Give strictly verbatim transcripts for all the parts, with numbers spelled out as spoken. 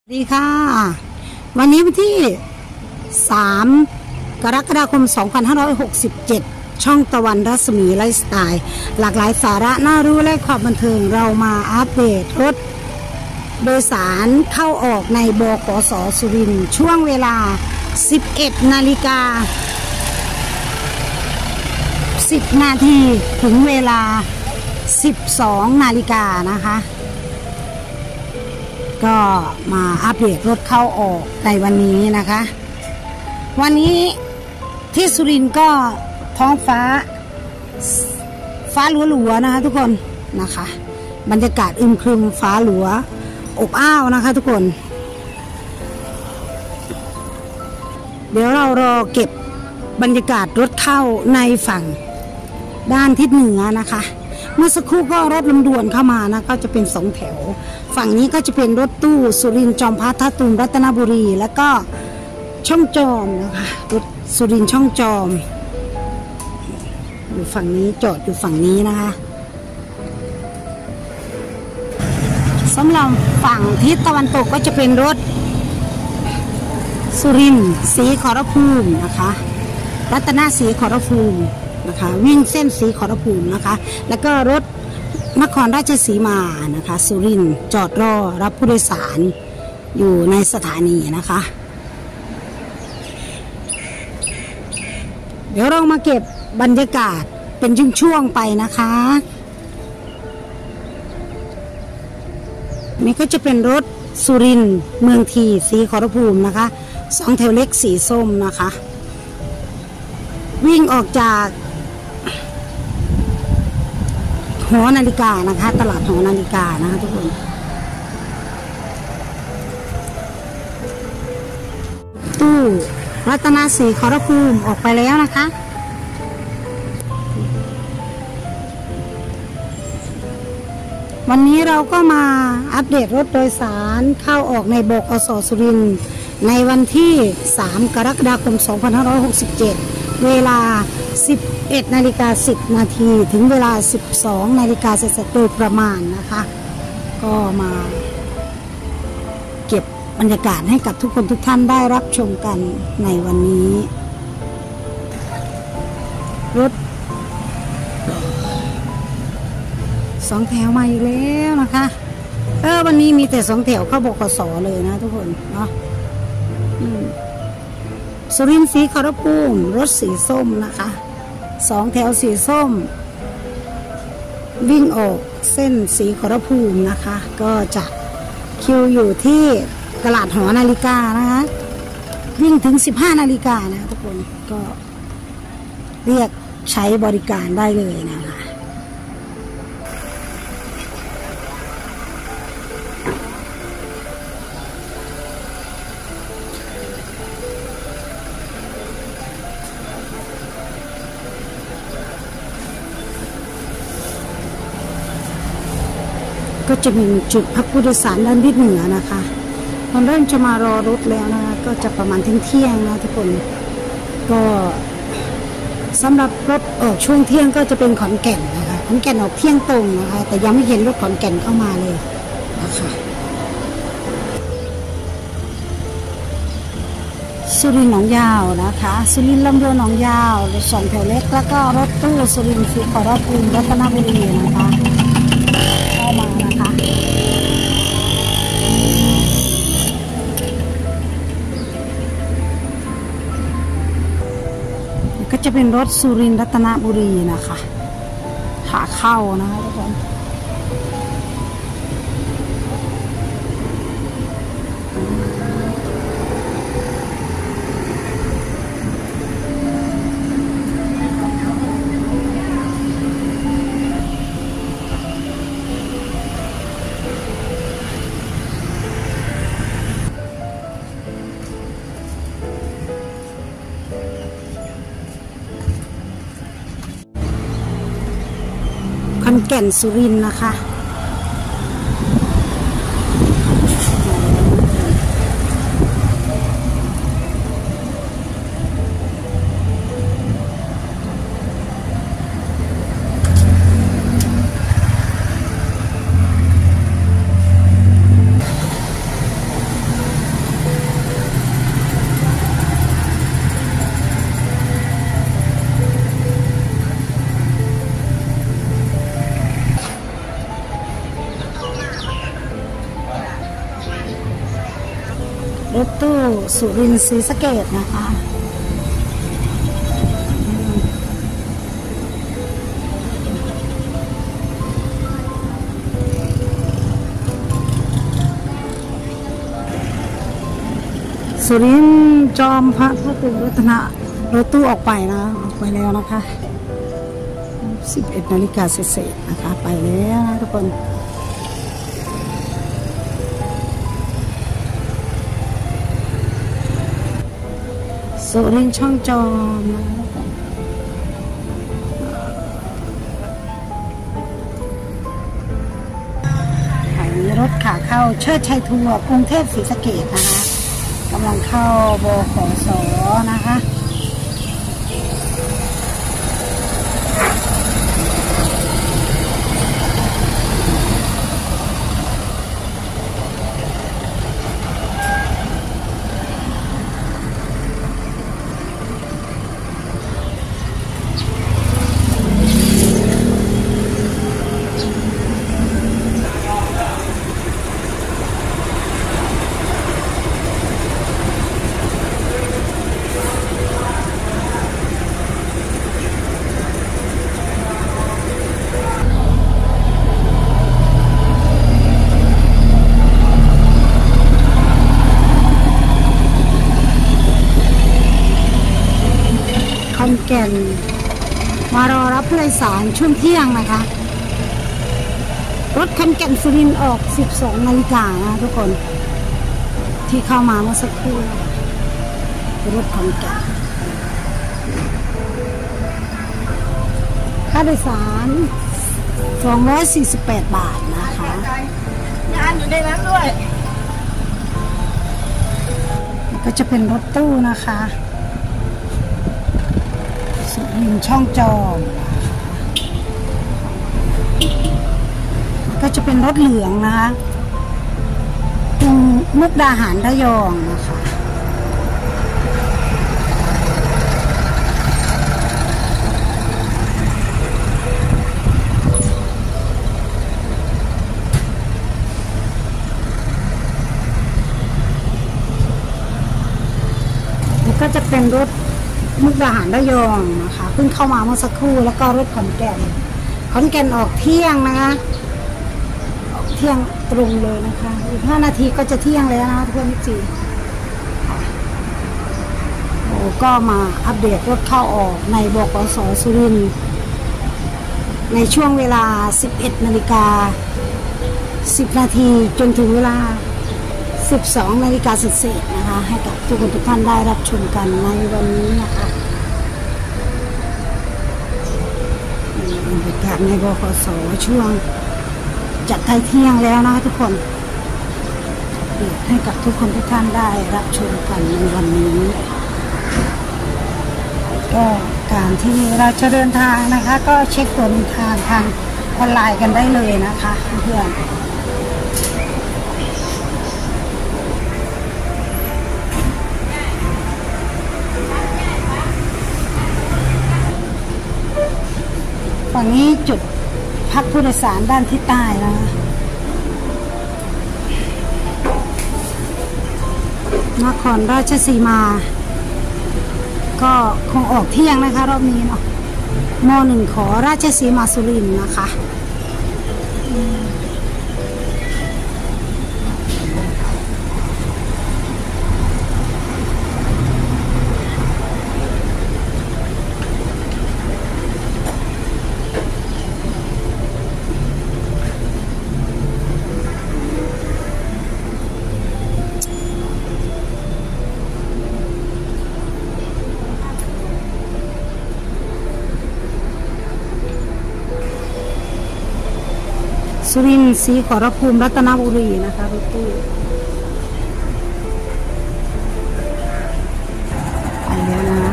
ดีค่ะวันนี้วันที่สามกรกฎาคมสองพันห้าร้อยหกสิบเจ็ดช่องตะวันรัศมีไลฟ์สไตล์หลากหลายสาระน่ารู้และความบันเทิงเรามาอัปเดตรถโดยสารเข้าออกในบขส.สุรินทร์ช่วงเวลา สิบเอ็ดนาฬิกาสิบนาทีถึงเวลา สิบสองนาฬิกานะคะก็มาอัปเดตรถเข้าออกในวันนี้นะคะวันนี้ที่สุรินทร์ก็ท้องฟ้าฟ้าหลัวๆนะคะทุกคนนะคะบรรยากาศอึมครึมฟ้าหลัวอบอ้าวนะคะทุกคนเดี๋ยวเรารอเก็บบรรยากาศรถเข้าในฝั่งด้านทิศเหนือนะคะเมื่อสักครู่ก็รถลำดวนเข้ามานะก็จะเป็นสองแถวฝั่งนี้ก็จะเป็นรถตู้สุรินทร์จอมพัฒน์ท่าตูมรัตนบุรีแล้วก็ช่องจอมนะคะรถสุรินทร์ช่องจอมอยู่ฝั่งนี้จอดอยู่ฝั่งนี้นะคะสำหรับฝั่งทิศตะวันตกก็จะเป็นรถสุรินทร์ศรีขอรภูมินะคะรัตนศรีขอรภูมินะคะวิ่งเส้นศรีขอรภูมินะคะแล้วก็รถนครราชสีมานะคะสุรินทร์จอดรอรับผู้โดยสารอยู่ในสถานีนะคะเดี๋ยวเรามาเก็บบรรยากาศเป็นช่วงๆไปนะคะนี่ก็จะเป็นรถสุรินทร์เมืองทีศรีขอรภูมินะคะสองแถวเล็กสีส้มนะคะวิ่งออกจากหอนาฬิกานะคะตลาดหอนาฬิกานะคะทุกคนตู้รัตนศรีขอรภูมิออกไปแล้วนะคะวันนี้เราก็มาอัปเดตรถโดยสารเข้าออกในบขส.สุรินทร์ในวันที่สามกรกฎาคมสองพันห้าร้อยหกสิบเจ็ดเวลาสิบเอ็ดนาฬิกาสิบนาทีถึงเวลาสิบสองนาฬิกาเศษโดยประมาณนะคะก็มาเก็บบรรยากาศให้กับทุกคนทุกท่านได้รับชมกันในวันนี้รถสองแถวมาอีกแล้วนะคะเออวันนี้มีแต่สองแถวเข้าบขส.เลยนะทุกคนเนาะสุรินทร์ศรีขอรภูมิรถสีส้มนะคะสองแถวสีส้มวิ่งออกเส้นศรีขอรภูมินะคะก็จะคิวอยู่ที่ตลาดหอนาฬิกานะคะวิ่งถึงสิบห้านาฬิกานะทุกคนก็เรียกใช้บริการได้เลยนะคะก็จะเป็นจุดพักผู้โดยสารด้านทิศเหนือนะคะตอนเริ่มจะมารอรถแล้วนะคะก็จะประมาณเที่ยงๆนะทุกคนก็สำหรับรถออกช่วงเที่ยงก็จะเป็นขอนแก่นนะคะขอนแก่นออกเที่ยงตรงนะคะแต่ยังไม่เห็นรถขอนแก่นเข้ามาเลยนะคะสุรินทร์หนองยาวนะคะสุรินทร์ลำดวนหนองยาวรถสองแถวเล็กแล้วก็รถตู้สุรินทร์ศรีขอรภูมิรัตนบุรีนะคะเข้ามานะคะก็จะเป็นรถสุรินทร์รัตนบุรีนะคะขาเข้านะคะทุกคนขอนแก่นสุรินทร์นะคะ ขรถตู้สุรินทร์ศรีสะเกษนะคะสุรินทร์จอมพระพุทธรัตนะรถตู้ออกไปนะออกไปแล้วนะคะสิบเอ็ดนาฬิกาเศษๆนะคะไปแล้วนะทุกคนสุรินทร์ช่องจอมอันนี้รถขาเข้าเชิดชัยทัวร์กรุงเทพศรีสะเกษนะคะกำลังเข้าบขสนะคะขอนแก่นมารอรับผู้โดยสารช่วงเที่ยงนะคะรถขอนแก่นสุรินทร์ออกสิบสองนาฬิกานะทุกคนที่เข้ามาเมื่อสักครู่รถขอนแก่นค่าโดยสารสองร้อยสี่สิบแปดบาทนะคะงานอยู่ในนั้นด้วยก็จะเป็นรถตู้นะคะช่องจอมก็จะเป็นรถเหลืองนะคะตรงมุกดาหารระยองนะคะก็จะเป็นรถมุกดาหารระยองนะคะเพิ่งเข้ามาเมื่อสักครู่แล้วก็รถขอนแก่นขอนแก่นออกเที่ยงนะคะออกเที่ยงตรงเลยนะคะอีกห้านาทีก็จะเที่ยงแล้วนะคะทุกคนจีโอ้ก็มาอัปเดตรถเข้าออกในบขสสุรินทร์ในช่วงเวลาสิบเอ็ดนาฬิกาสิบนาทีจนถึงเวลาสิบสองนาฬิกาเศษๆนะคะให้กับทุกคนทุกท่านได้รับชมกันในวันนี้นะคะบรรยากาศในบขสช่วงจัดไทยเที่ยงแล้วนะคะทุกคนให้กับทุกคนทุกท่านได้รับชมกันในวันนี้ก็การที่เราจะเดินทางนะคะก็เช็คตัวเดินทางทางออนไลน์กันได้เลยนะคะเพื่อนฝั่งนี้จุดพักผู้โดยสารด้านที่ใต้นะคะนครราชสีมาก็คงออกเที่ยงนะคะรอบนี้เนาะมหนึ่งขอราชสีมาสุรินทร์นะคะสุรินทร์ศรีขอรภูมิรัตนบุรีนะคะรถตู้ไปแล้วนะ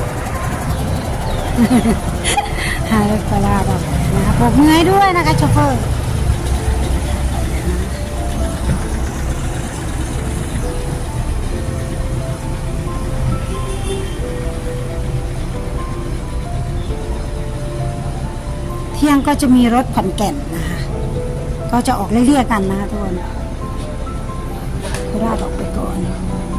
หายปลาแบบนะคะปรบมือให้ด้วยนะคะโชเฟอร์เที่ยงก็จะมีรถขอนแก่นนะคะก็จะออกเรื่อยๆกันนะคะทุกคนโคราชออกไปก่อน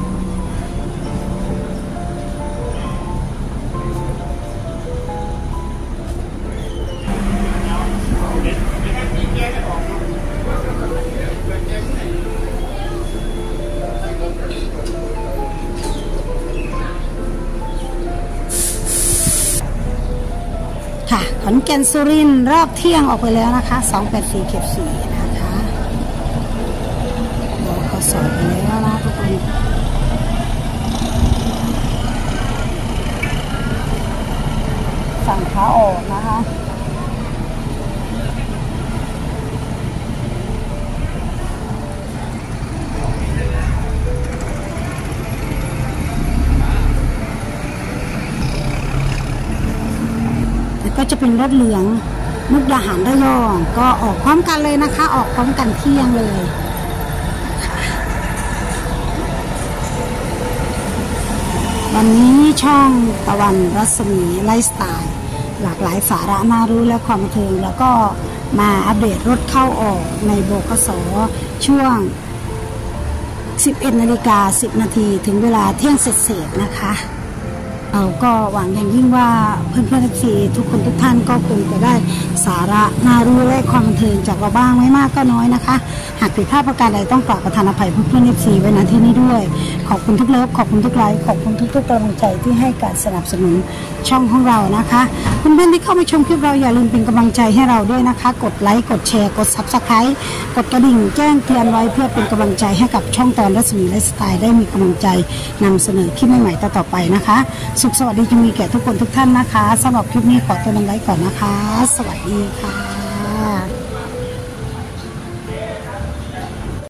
ขอนแก่นสุรินทร์รอบเที่ยงออกไปแล้วนะคะสองแปดสี่เข็บสี่นะคะบกสไปแล้วนะทุกคนฝั่งขาออกนะคะก็จะเป็นรถเหลืองมุกดาหารระยองก็ออกพร้อมกันเลยนะคะออกพร้อมกันเที่ยงเลยวันนี้ช่องตะวันรัศมีไลฟ์สไตล์หลากหลายสาระน่ารู้และความบันเทิงแล้วก็มาอัปเดตรถเข้าออกในบกสช่วงสิบเอ็ดนาฬิกาสิบนาทีถึงเวลาเที่ยงเสร็จๆนะคะเราก็หวังอย่างยิ่งว่าเพื่อนเพื่อนทีทุกคนทุกท่านก็คงจะได้สาระน่ารู้และความบันเทิงจากเราบ้างไม่มากก็น้อยนะคะหากผิดพลาดประการใดต้องกราบประทานอภัยเพื่อนเพื่อนทีไว้ณที่นี้ด้วยขอบคุณทุกเลิฟขอบคุณทุกไลค์ขอบคุณทุกทุกกำลังใจที่ให้การสนับสนุนช่องของเรานะคะเพื่อนเพื่อนที่เข้ามาชมคลิปเราอย่าลืมเป็นกำลังใจให้เราด้วยนะคะกดไลค์กดแชร์กดซับสไครต์กดกระดิ่งแจ้งเตือนไว้เพื่อเป็นกำลังใจให้กับช่องตอนรัศมีไลฟ์สไตล์ได้มีกำลังใจนำเสนอคลิปใหม่ๆต่อๆไปนะคะสุขสวัสดีจะมีแก่ทุกคนทุกท่านนะคะสำหรับคลิปนี้ขอตัวลงไลค์ก่อนนะคะสวัสดีค่ะ